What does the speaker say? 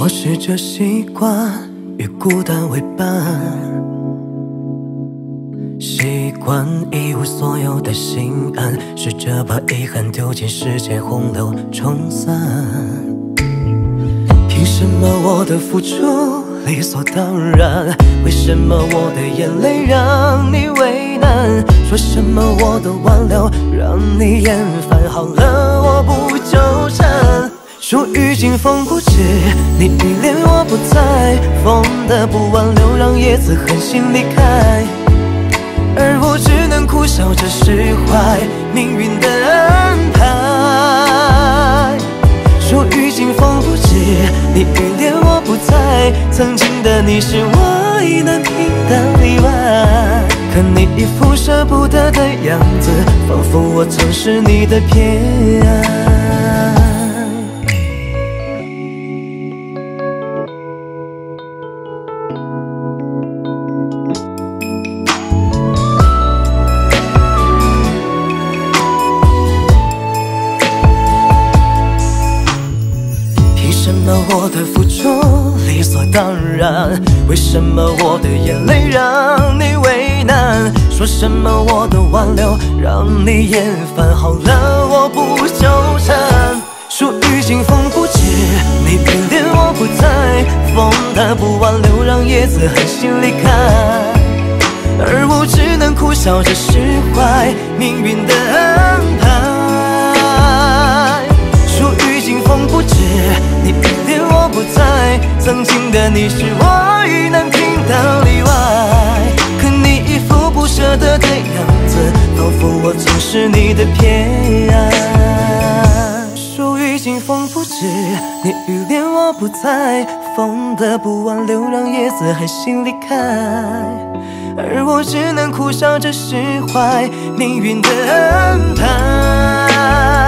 试着习惯与孤单为伴，习惯一无所有的心安，试着把遗憾丢进时间洪流冲散。凭什么我的付出理所当然？为什么我的眼泪让你为难？说什么我的挽留让你厌烦？好了，我不纠缠。说雨尽风不止，你依恋我不在，风的不挽留让叶子狠心离开，而我只能苦笑着释怀命运的安排。说雨尽风不止，你依恋我不在，曾经的你是我意难平的例外。可你一副舍不得的样子，仿佛我曾是你的偏爱。凭什么我的付出理所当然？为什么我的眼泪让你为难？说什么我的挽留让你厌烦？好了，我不纠缠。说雨尽风不止，你依恋我不在，风它不挽留让叶子狠心离开，而我只能苦笑着释怀命运的安排。说雨尽风不止，你依恋我不在，曾经的你是我意难平的例外。可你一副不舍得的样子，仿佛我曾是你的偏爱。说雨尽风不止，你依恋我不在，风的不挽留让叶子狠心离开，而我只能苦笑着释怀命运的安排。